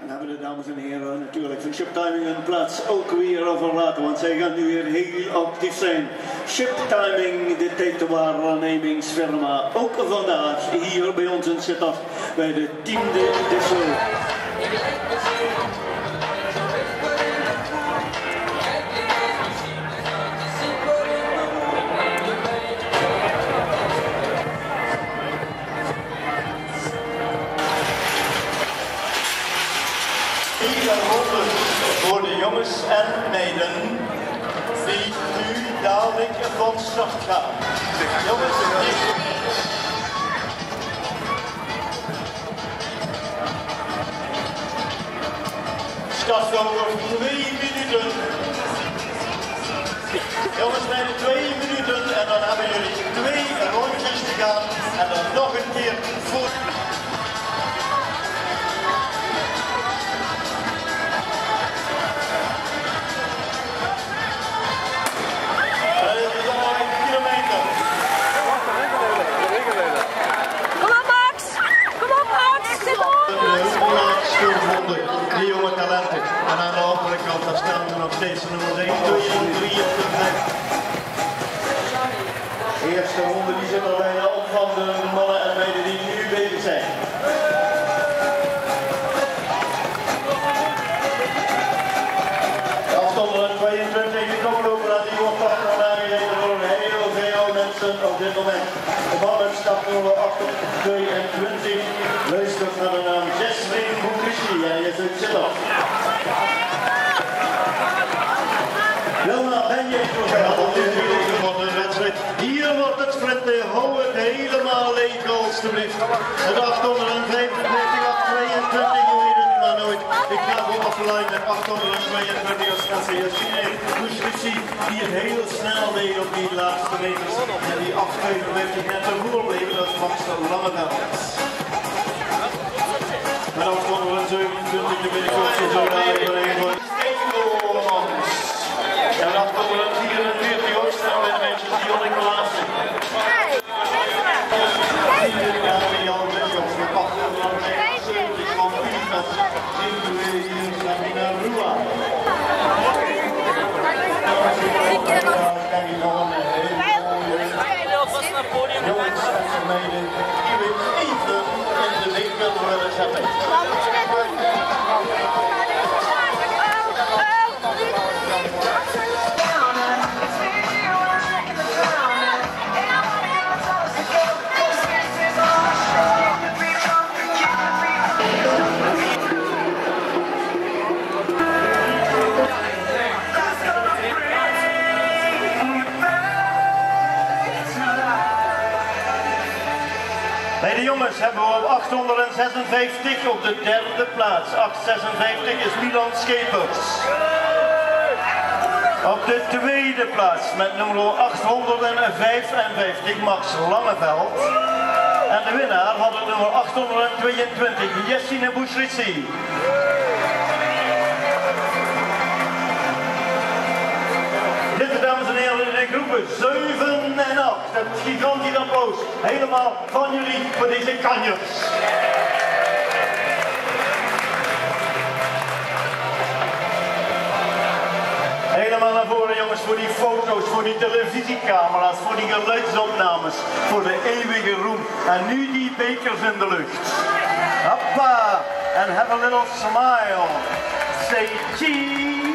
En hebben de dames en heren natuurlijk van Shiptiming hun plaats ook weer overlaten, want zij gaan nu weer heel actief zijn. Shiptiming, de tijdenwaarnemingsfirma, ook vandaag hier bij ons in Sittard bij de 10e editie. Voor de jongens en meiden die nu dadelijk van start gaan. Jongens, start van over 2 minuten. Jongens, bij de 2 minuten en dan hebben jullie 2 rondjes te gaan en dan nog een keer voor. Die jonge talenten. En aan de andere kant daar staan we nog steeds nummer 1, 2 en 3 op de 5. De eerste ronde die zit er bijna op van de mannen en meiden die nu bezig zijn. De afstand van 22 de koploper aan die wordt prachtig aangereden door heel veel mensen op dit moment. De mannen startnummer 22 luistert naar de naam Jasmine Boukrishi en je zit Sittard. Wilma, ben je voor de wedstrijd? Hier wordt het flitte, hou het helemaal leeg alstublieft. Het 855 af 22, je weet het maar nooit. Ik ga voor offline met 822 als Jasmine Boukrishi die het heel snel deed op die laatste meters. En die 855 net ervoor bleven, dat is Max Langeveld. Met 827 de binnenkort zo daar overheen wordt. En 844 ook staan bij de mensen die Jonne Klaassen. Jan Williams met 870 van Pitas. In Sabina Rua. Jongens en meiden, die weer even in de winkel willen zetten. Bij de jongens hebben we op 856 op de 3e plaats. 856 is Milan Schepers. Op de 2e plaats met nummer 855 Max Langeveld. En de winnaar had het nummer 822 Jasmine Boukrishi. Dit, dames en heren, in de groepen 7 en 8. Het gigantisch applaus. Helemaal van jullie voor deze kanjers. Helemaal naar voren, jongens, voor die foto's, voor die televisiecamera's, voor die geluidsopnames, voor de eeuwige roem. En nu die bekers in de lucht. Hoppa! And have a little smile. Say cheese!